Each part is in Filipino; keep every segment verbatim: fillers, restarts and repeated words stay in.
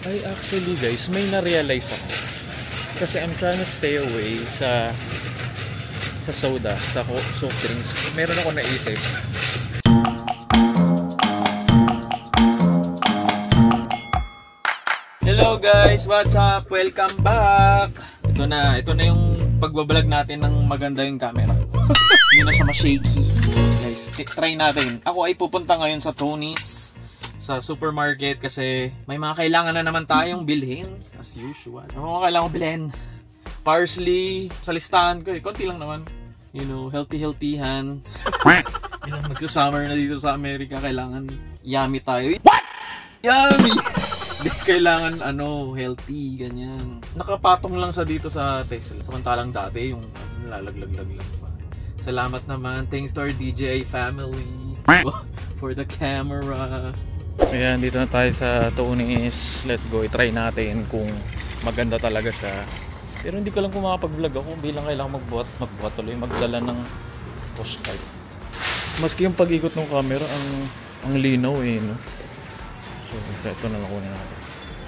Ay, actually guys, may na-realize ako. Kasi I'm trying to stay away sa sa soda, sa soft drinks. Meron ako naisip. Hello guys, what's up? Welcome back! Ito na, ito na yung pagbablog natin ng maganda yung camera. Hindi na siya ma-shaky. Guys, try natin. Ako ay pupunta ngayon sa Tony's, sa supermarket kasi may mga kailangan na naman tayong bilhin as usual. Ano mga kailangan ko bilhin? Parsley, sa listahan ko eh, konti lang naman. You know, healthy-healthyhan. You know, magsa-summer na dito sa Amerika, kailangan yummy tayo. What? Yummy! Hindi kailangan ano, healthy, ganyan. Nakapatong lang sa dito sa Tesla. Samantalang dati yung lalaglag-lag lang pa. Salamat naman. Thanks to our D J I family for the camera. Ayan, dito na tayo sa Tony's. Let's go, i-try natin kung maganda talaga siya. Pero hindi ko lang kung makapag-vlog ako. Bilang kailangan magbuhat, magbuhat tuloy, magdala ng postcard. Maski yung pag-ikot ng camera, ang, ang linaw eh, no? So, ito na lang kunin natin.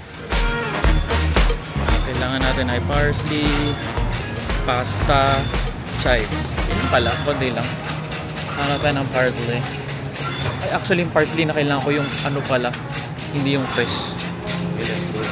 Kailangan natin ay parsley, pasta, chives. Yun pala, konti lang. Hanap tayo ng parsley. Ay, actually yung parsley na kailangan ko yung ano pala, hindi yung fresh. Okay, let's go.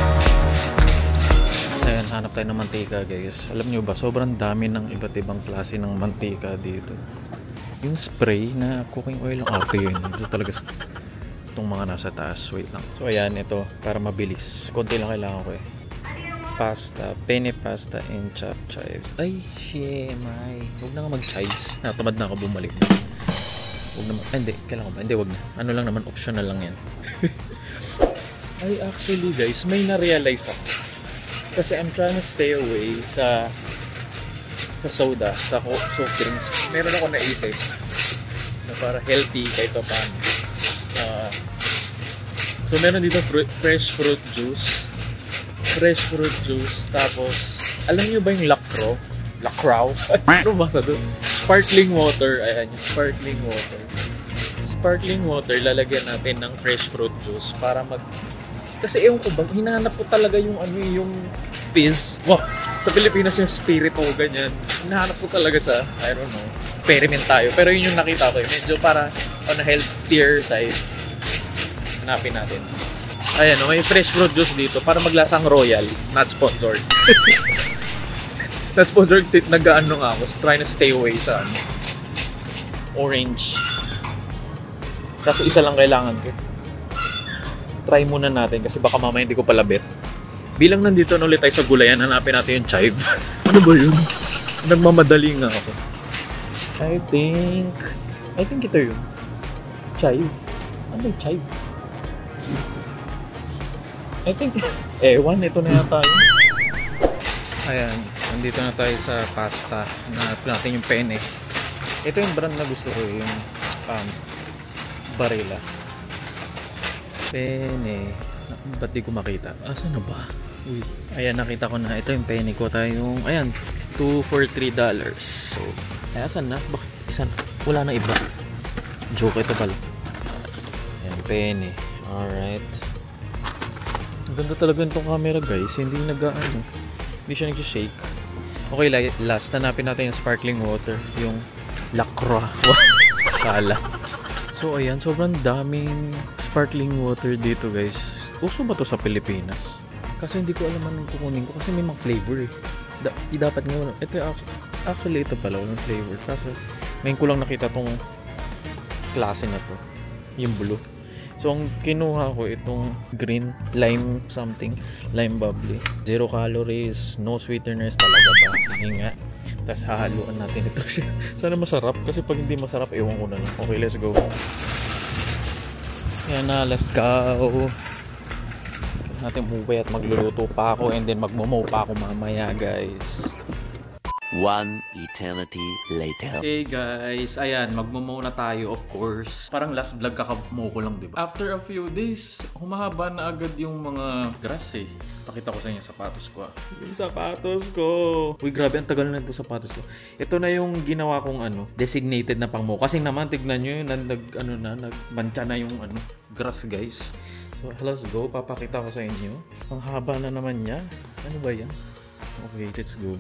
Ayan, hanap tayo ng mantika guys. Alam nyo ba, sobrang dami ng iba't ibang klase ng mantika dito. Yung spray na cooking oil lang. Okay yun, ito talaga itong mga nasa taas. Wait lang. So ayan, ito, para mabilis. Konti lang kailangan ko eh. Pasta, penne pasta and chopped chives. Ay, shemay. Huwag na nga mag-chives. Natamad na ako bumalik. Huwag naman, ah, hindi, kailangan ba? Hindi, huwag na. Ano lang naman, optional lang yan. Ay, actually guys, may na-realize ako. Kasi I'm trying to stay away sa sa soda, sa soft drinks. Meron ako naisip na para healthy kahit pa paano. Uh, so meron dito fruit, fresh fruit juice. Fresh fruit juice. Tapos, alam niyo ba yung lacro? Lacrow? Ano ba sa doon? Sparkling water. Ayan, yung sparkling water. Sparkling water, lalagyan natin ng fresh fruit juice para mag... Kasi ewan ko ba, hinahanap ko talaga yung ano yung fizz. Wow! Sa Pilipinas yung spirit o ganyan. Hinahanap ko talaga sa, I don't know, experiment tayo. Pero yun yung nakita ko eh. Medyo para on a healthier side. Hanapin natin. Ayan, may fresh fruit juice dito para maglasang royal. Not sponsored. Not sponsored, nag-ano nga ako. Trying to stay away sa ano, orange. Kaso isa lang kailangan ko. Try muna natin kasi baka mamaya hindi ko pala bet. Bilang nandito na ulit tayo sa gulayan, hanapin natin yung chive. Ano ba yun? Nagmamadali nga ako. I think... I think ito yun. Chive. Ano yung chive? I think... Ewan, ito na yata yun. Ayan, nandito na tayo sa pasta. Hanapin natin yung penne. Ito yung brand na gusto ko, yung um, Barilla. Penne. Ba't di ko makita? Asan na ba? Uy. Ayan, nakita ko na. Ito yung penne ko. Tayong, ayan, two for three dollars. So, ay, asan na? Bakit? Isan? Wala na iba. Joke ito pala. Ayan, penne. Alright. Ang ganda talaga itong camera guys. Hindi nag-ano. Hindi siya nag-shake. Okay, last. Hanapin natin yung sparkling water. Yung Lacroix. Kala. So, ayan. Sobrang daming sparkling water dito guys. Uso ba to sa Pilipinas? Kasi hindi ko alam anong kukunin ko kasi may mga flavor eh. Da dapat nga wala. Ito actually ito pala walang flavor. Kasi ngayon ko lang nakita tong klase na to. Yung blue. So ang kinuha ko itong green lime something. Lime bubbly. Zero calories. No sweeteners talaga ba? Sige nga. Tapos hahaluan natin ito siya. Sana masarap. Kasi pag hindi masarap, ewan ko na lang. Okay, let's go. Yan na, let's go. Natin umuwi at magluluto pa ako and then magmomow pa ako mamaya guys. One eternity later. Hey guys, ayan, magmomow na tayo of course. Parang last vlog kakamow ko lang, diba? After a few days, humahaba na agad yung mga grass eh. Pakita ko sa inyo sapatos ko ah. Yung sapatos ko. Uy, grabe, ang tagal na ito sapatos ko. Ito na yung ginawa kong ano, designated na pang mow. Kasi naman, tignan nyo yun, nag, ano na, nagmancha na yung ano, grass guys. So, let's go. Papakita ko sa inyo. Ang haba na naman niya. Ano ba yan? Okay, let's go.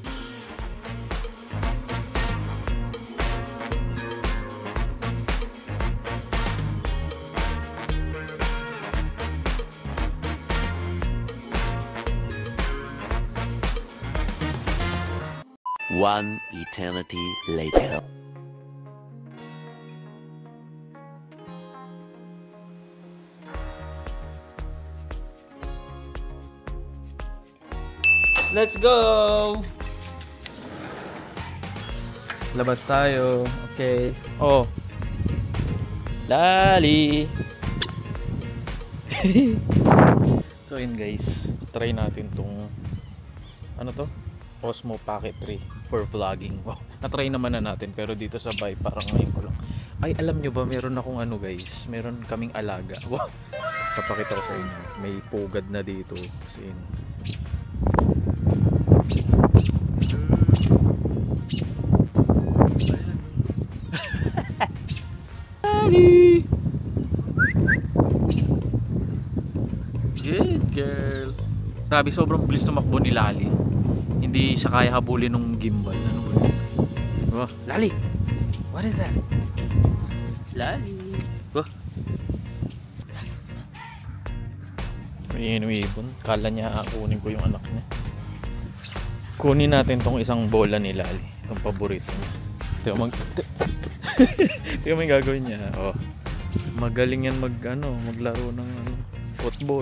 One eternity later. Let's go! Labas tayo. Okay. Oh. Lali! So yun guys. Try natin tong ano to? Osmo Pocket three for vlogging. Wow. Na-try naman na natin pero dito sa bike parang ngayon ko lang. Ay, alam nyo ba meron akong ano guys? Meron kaming alaga. Wow. Papakita ko sa inyo. May pugad na dito. Kasi yun. Lali! Good girl. Grabe, sobrang bilis tumakbo ni Lali. Hindi siya kaya habulin ng gimbal. Ano ba? Oh, Lali! What is that? Lali! Oh. May inuipon. Kala niya kunin ko yung anak niya. Kunin natin tong isang bola ni Lali. Itong paborito niya. Ito mag... Ito yung may gagawin niya. Oh. Magaling yan mag, ano, maglaro ng ano, football.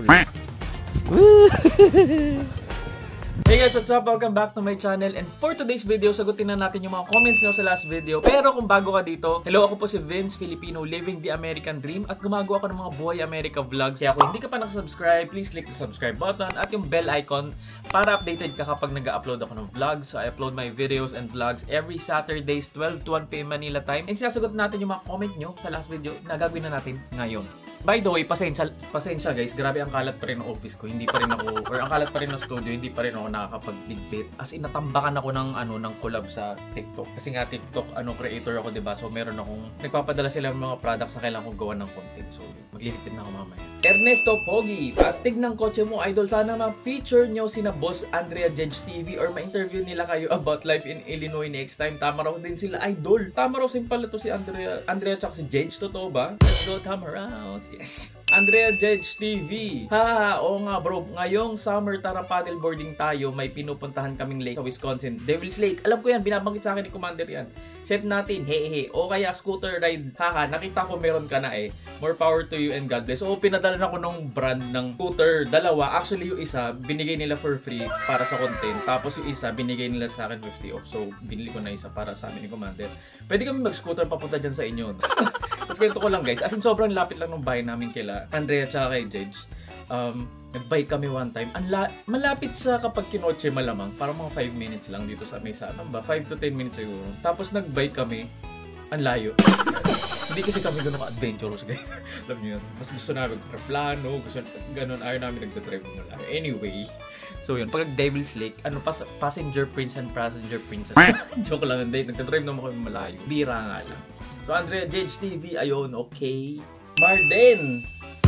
Hey guys, what's up? Welcome back to my channel. And for today's video, sagutin na natin yung mga comments nyo sa last video. Pero kung bago ka dito, hello, ako po si Vince Filipino, living the American dream. At gumagawa ako ng mga Buhay America vlogs. Kaya kung hindi ka pa nakasubscribe, please click the subscribe button at yung bell icon para updated ka kapag nag-upload ako ng vlogs. So I upload my videos and vlogs every Saturdays, twelve to one p m Manila time. And sinasagot natin yung mga comment nyo sa last video na gagawin na natin ngayon. By the way, pasensya, pasensya guys, grabe ang kalat pa rin ng office ko. Hindi pa rin ako, or ang kalat pa rin ng studio, hindi pa rin ako nakakapag-bigpit. As in, natambakan ako ng, ano, ng collab sa TikTok. Kasi nga TikTok, ano, creator ako, diba? So, meron akong, nagpapadala sila ng mga products na kailangan kong gawa ng content. So, maglilipid na ako mamaya. Ernesto Pogi, pastig ng kotse mo, idol. Sana ma-feature nyo sina Boss Andrea Jedge T V or ma-interview nila kayo about life in Illinois next time. Tama raw din sila, idol. Tama raw simple to si Andrea, Andrea tsaka si Jedge. Totoo ba? Let's go, Tama Rouse. Yes. Andrea Jedge T V. Ha, oo nga bro. Ngayong summer tara paddleboarding tayo. May pinupuntahan kaming lake sa Wisconsin. Devil's Lake. Alam ko yan. Binabanggit sa akin ni Commander yan. Set natin. Hehe. O kaya scooter ride. Haha. Nakita ko meron ka na eh. More power to you and God bless. Oo, pinadala na ko ng brand ng scooter. Dalawa. Actually yung isa, binigay nila for free para sa content. Tapos yung isa, binigay nila sa akin fifty off. So, binili ko na isa para sa amin ni Commander. Pwede kami mag-scooter papunta dyan sa inyo. Tapos ganito ko lang guys. As in, sobrang lapit lang ng bahay namin kila Andrea tsaka kay Jedge. Um, nag-bike kami one time. Anla malapit sa kapag kinotse malamang. Parang mga five minutes lang dito sa may sa ano ba? five to ten minutes siguro. Tapos nag-bike kami. Ang layo. Hindi kasi kami gano'n ka-adventurous guys. Alam niyo yun. Mas gusto namin magpaplano. Gusto gano'n. Ayaw namin nagtatrive mo lang. Anyway. So yun. Pag Devil's Lake, ano, pas passenger prince and passenger princess. Joke lang. Hindi. Nagtatrive naman kami malayo. Bira nga lang. So Andrea Jedge T V. Ayun. Okay. Marden.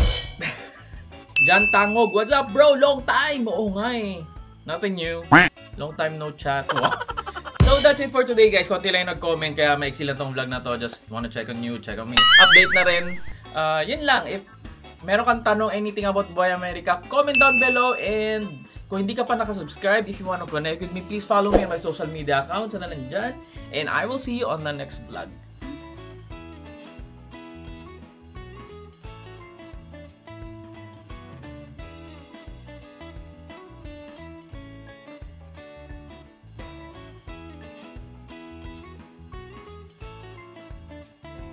Jan Tangog. What's up bro? Long time. Oo nga eh. Nothing new. Long time no chat. So that's it for today guys. Konti lang yung nag-comment kaya maiksi lang tong vlog na to. Just wanna check on you, check on me. Update na rin. Uh, yun lang. If meron kang tanong anything about Buhay America, comment down below. And kung hindi ka pa nakasubscribe, if you wanna connect with me, please follow me on my social media accounts na nandyan. And I will see you on the next vlog.